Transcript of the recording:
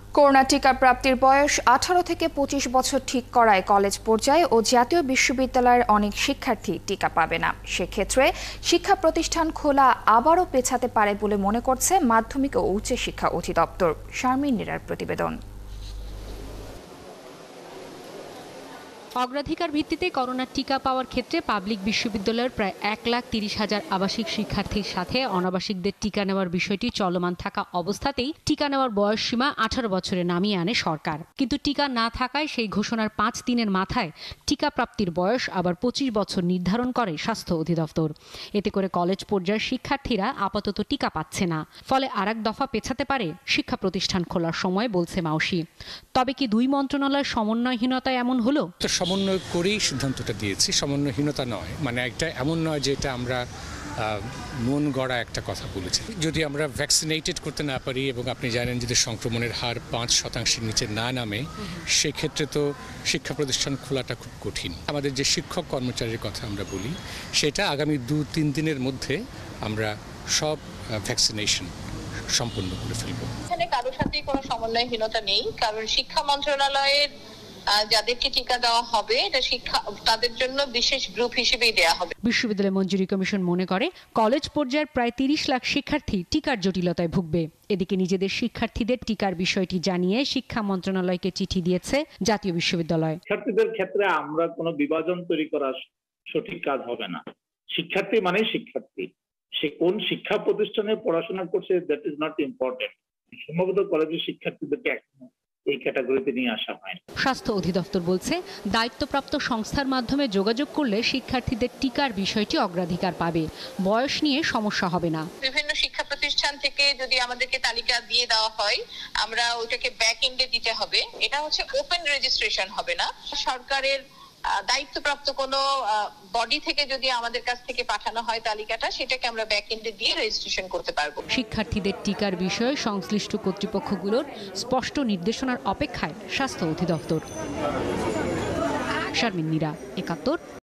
Corona টিকা প্রাপ্তির বয়স 18 থেকে 25 বছর ঠিক করায় কলেজ পর্যায়ে ও জাতীয় বিশ্ববিদ্যালয়ের অনেক শিক্ষার্থী টিকা পাবে না। সেক্ষেত্রে শিক্ষা প্রতিষ্ঠান খোলা আবারও পেছাতে পারে বলে মনে করছে মাধ্যমিক ও উচ্চ শিক্ষা অধিদপ্তর। শারমিন নীরার প্রতিবেদন। অগ্রাধিকার ভিত্তিতে করোনার টিকা পাওয়ার ক্ষেত্রে পাবলিক বিশ্ববিদ্যালয়ের প্রায় 1,30,000 আবাসিক শিক্ষার্থীর সাথে অনাবাসিকদের টিকা নেওয়ার বিষয়টি চলমান থাকা অবস্থাতেই টিকা নেওয়ার বয়সসীমা 18 বছরে নামিয়ে আনে সরকার। কিন্তু টিকা না থাকায় সেই ঘোষণার 5 দিনের মাথায় টিকা প্রাপ্তির বয়স আবার 25 বছর নির্ধারণ করে স্বাস্থ্য অধিদপ্তর। এতে করে কলেজ পর্যায়ের শিক্ষার্থীরা আপাতত টিকা পাচ্ছে না। ফলে আরেক দফা পেছাতে পারে শিক্ষা প্রতিষ্ঠান খোলার সময়, বলছে মাউসি। তবে কি দুই মন্ত্রণালয়ের সমন্বয়হীনতায় এমন হলো? সমন্বয় করেই সিদ্ধান্তটা দিয়েছি, সমন্বয়হীনতা নয়। মানে একটা এমন নয় যে এটা আমরা মন গড়া একটা কথা বলেছি। যদি আমরা ভ্যাকসিনেটেড করতে না পারি এবং আপনি জানেন যদি সংক্রমণের হার 5% নিচে না নামে, সেক্ষেত্রে তো শিক্ষা প্রতিষ্ঠান খোলাটা খুব কঠিন। আমাদের যে শিক্ষক কর্মচারীর কথা আমরা বলি, সেটা আগামী 2-3 দিনের মধ্যে আমরা সব ভ্যাকসিনেশন সম্পূর্ণ করে ফেলব। এখানে কারোর সাথে কোনো সমন্বয়হীনতা নেই, কারণ শিক্ষা মন্ত্রণালয়ের যাদেরকে টিকা দেওয়া হবে এটা শিক্ষা তাদের জন্য বিশেষ গ্রুপ হিসেবেই দেওয়া হবে। বিশ্ববিদ্যালয় মঞ্জুরি কমিশন মনে করে কলেজ পর্যায়ের প্রায় 30 লাখ শিক্ষার্থী টিকার জটিলতায় ভুগবে। এদিকে নিজেদের শিক্ষার্থীদের টিকার বিষয়টি জানিয়ে শিক্ষা মন্ত্রণালয়কে চিঠি দিয়েছে জাতীয় বিশ্ববিদ্যালয়। শিক্ষার্থীদের ক্ষেত্রে আমরা কোনো বিভাজন তৈরি করা সঠিক কাজ হবে না। শিক্ষার্থী মানে শিক্ষার্থী, সে কোন শিক্ষা প্রতিষ্ঠানে পড়াশোনা করছে দ্যাট ইজ নট ইম্পর্টেন্ট। সম্ভবত কলেজের শিক্ষার্থীদেরকে এই ক্যাটাগরিতে নিয়ে আসা হয়। স্বাস্থ্য অধিদপ্তর বলছে দায়িত্বপ্রাপ্ত সংস্থার মাধ্যমে যোগাযোগ করলে শিক্ষার্থীদের টিকার বিষয়টি অগ্রাধিকার পাবে। বয়স নিয়ে সমস্যা হবে না। বিভিন্ন শিক্ষা প্রতিষ্ঠান থেকে যদি আমাদেরকে তালিকা দিয়ে দেওয়া হয়, আমরা ওটাকে ব্যাক এন্ডে দিতে হবে। এটা হচ্ছে ওপেন রেজিস্ট্রেশন হবে না। সরকারের দায়িত্বপ্রাপ্ত কোনো বডি থেকে যদি আমাদের কাছ থেকে পাঠানো হয় তালিকাটা, সেটাকে আমরা ব্যাক এন্ডে দিয়ে রেজিস্ট্রেশন করতে পারবো। শিক্ষার্থীদের টিকার বিষয়ে সংশ্লিষ্ট কর্তৃপক্ষগুলোর স্পষ্ট নির্দেশনার অপেক্ষায় স্বাস্থ্য অধিদপ্তর। শারমিন নীরা, ৭১।